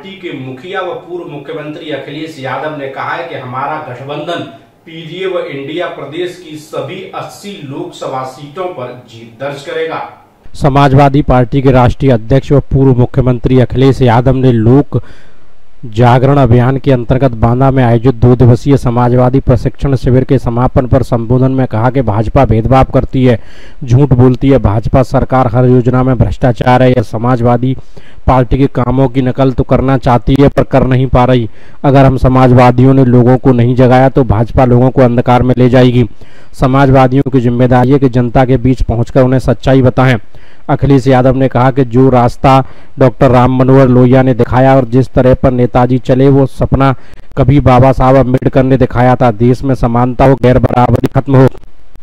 Party के मुखिया व पूर्व मुख्यमंत्री अखिलेश यादव ने कहा है कि हमारा गठबंधन पीडीए व इंडिया प्रदेश की सभी 80 लोकसभा सीटों पर जीत दर्ज करेगा। समाजवादी पार्टी के राष्ट्रीय अध्यक्ष व पूर्व मुख्यमंत्री अखिलेश यादव ने लोक जागरण अभियान के अंतर्गत बांदा में आयोजित 2 दिवसीय समाजवादी प्रशिक्षण शिविर के समापन पर संबोधन में कहा कि भाजपा भेदभाव करती है, झूठ बोलती है। भाजपा सरकार हर योजना में भ्रष्टाचार है। यह समाजवादी पार्टी के कामों की नकल तो करना चाहती है पर कर नहीं पा रही। अगर हम समाजवादियों ने लोगों को नहीं जगाया तो भाजपा लोगों को अंधकार में ले जाएगी। समाजवादियों की जिम्मेदारी है कि जनता के बीच पहुंचकर उन्हें सच्चाई बताएं। अखिलेश यादव ने कहा कि जो रास्ता डॉक्टर राम मनोहर लोहिया ने दिखाया और जिस तरह पर नेताजी चले, वो सपना कभी बाबा साहब अम्बेडकर ने दिखाया था। देश में समानता हो, गैर बराबरी खत्म हो,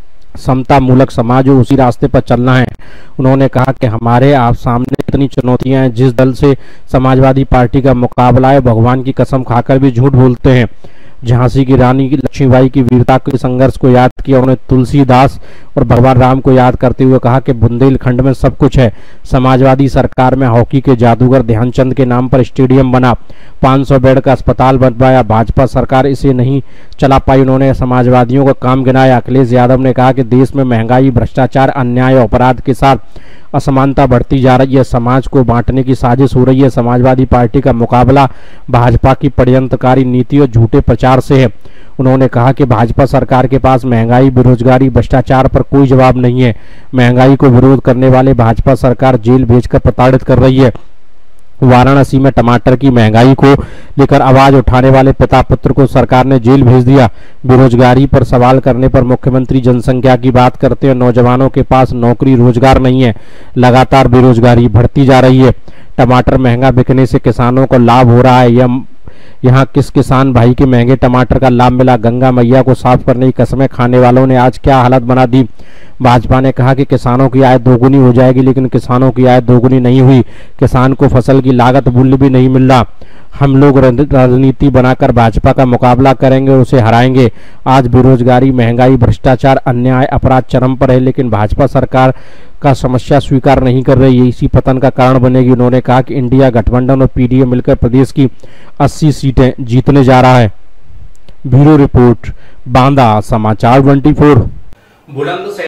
समता मूलक समाज हो, उसी रास्ते पर चलना है। उन्होंने कहा कि हमारे आप सामने इतनी चुनौतियां हैं, जिस दल से समाजवादी पार्टी का मुकाबला है, भगवान की कसम खाकर भी झूठ बोलते हैं। झांसी की रानी लक्ष्मीबाई की वीरता के संघर्ष को याद किया। उन्होंने तुलसीदास और भगवान राम को याद करते हुए कहा कि बुंदेलखंड में सब कुछ है। समाजवादी सरकार में हॉकी के जादूगर ध्यानचंद के नाम पर स्टेडियम बना, 500 बेड का अस्पताल बनवाया। भाजपा सरकार इसे नहीं चला पाई। उन्होंने समाजवादियों का काम गिनाया। अखिलेश यादव ने कहा कि देश में महंगाई, भ्रष्टाचार, अन्याय और अपराध के साथ असमानता बढ़ती जा रही है। समाज को बांटने की साजिश हो रही है। समाजवादी पार्टी का मुकाबला भाजपा की षड्यंत्रकारी नीति और झूठे प्रचार से है। उन्होंने कहा कि भाजपा सरकार के पास महंगाई, बेरोजगारी, भ्रष्टाचार पर कोई जवाब नहीं है। महंगाई को विरोध करने वाले भाजपा सरकार जेल भेजकर प्रताड़ित कर रही है। वाराणसी में टमाटर की महंगाई को लेकर आवाज उठाने वाले पिता पुत्र को सरकार ने जेल भेज दिया। बेरोजगारी पर सवाल करने पर मुख्यमंत्री जनसंख्या की बात करते हैं। नौजवानों के पास नौकरी रोजगार नहीं है। लगातार बेरोजगारी बढ़ती जा रही है। टमाटर महंगा बिकने से किसानों को लाभ हो रहा है। यहाँ किस किसान भाई के महंगे टमाटर का लाभ मिला? गंगा मैया को साफ करने की कसमें खाने वालों ने आज क्या हालत बना दी। भाजपा ने कहा कि किसानों की आय दोगुनी हो जाएगी, लेकिन किसानों की आय दोगुनी नहीं हुई। किसान को फसल की लागत मूल्य भी नहीं मिल रहा। हम लोग राजनीति बनाकर भाजपा का मुकाबला करेंगे और उसे हराएंगे। आज बेरोजगारी, महंगाई, भ्रष्टाचार, अन्याय, अपराध चरम पर है, लेकिन भाजपा सरकार का समस्या स्वीकार नहीं कर रही है। इसी पतन का कारण बनेगी। उन्होंने कहा कि इंडिया गठबंधन और पीडीए मिलकर प्रदेश की 80 सीटें जीतने जा रहा है। ब्यूरो रिपोर्ट, बांदा समाचार 24।